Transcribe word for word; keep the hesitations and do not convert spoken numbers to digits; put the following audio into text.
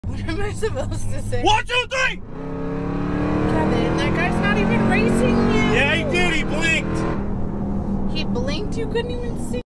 What am I supposed to say? One, two, three! Kevin, that guy's not even racing you. Yeah, he did. He blinked. He blinked? You couldn't even see.